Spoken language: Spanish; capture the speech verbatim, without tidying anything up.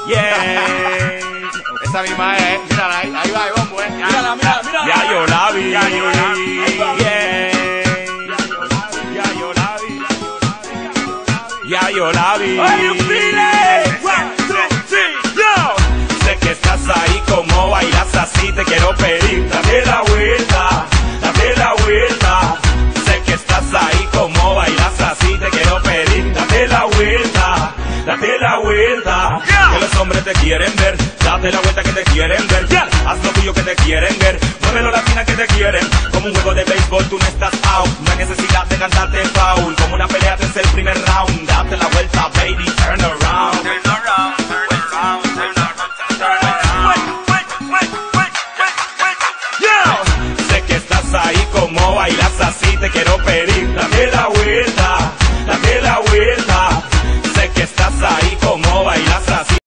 Yeah. Esa misma es, mírala ahí, ahí va, ahí va, pues. Mírala, mírala, mírala. Ya yo la vi, ya yo la vi. Yeah. Ya yo la vi, ya yo la vi. How you feeling? One, two, three, yo. Sé que estás ahí, como bailas así, te quiero pedir, date la vuelta, date la vuelta. Sé que estás ahí, como bailas así, te quiero pedir, date la vuelta, date la vuelta. Yeah. Que los hombres te quieren ver, date la vuelta que te quieren ver. Yeah. Haz lo tuyo que te quieren ver, muévelo latina que te quieren. Como un juego de béisbol tú no estás out, no hay necesidad de cantarte foul. Como una pelea desde el primer round, date la vuelta baby, turn around. Turn around, turn around, turn around, turn around. Wait, wait, wait, wait, wait, wait. Yo. Sé que estás ahí, como bailas así, te quiero